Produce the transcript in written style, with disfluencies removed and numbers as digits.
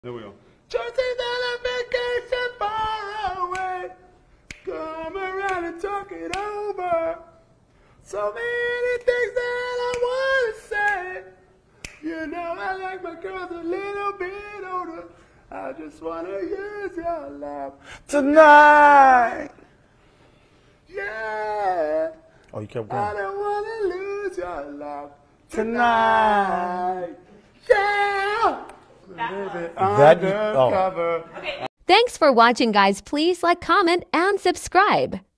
There we go. Just on vacation far away. Come around and talk it over. So many things that I want to say. You know I like my girls a little bit older. I just want to use your love tonight. Yeah. Oh, you kept going. I don't want to lose your love tonight. Yeah. That, Undercover. Thanks for watching, guys. Please like, comment, and subscribe.